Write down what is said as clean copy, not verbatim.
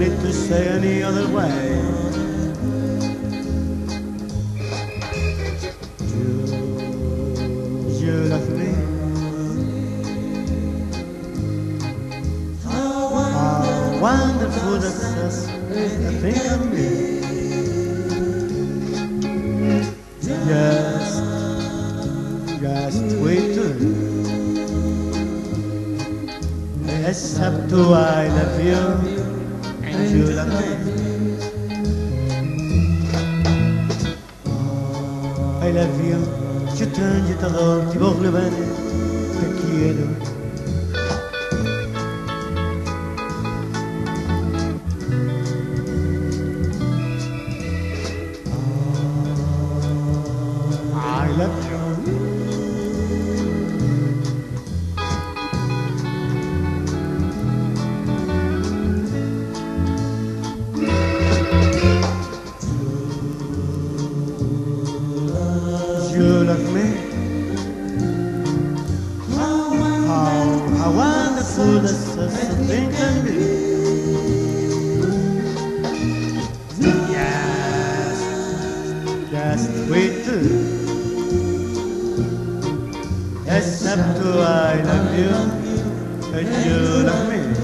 need to say any other way. You love me. How wonderful that says a thing of me. Just wait till except to I love you and you love me. I love you, je t'aime, je t'adore, ti voglio bene, te quiero. I love you. You love me. How wonderful that such a thing can be. Yes, just wait till except to I love you and you love me.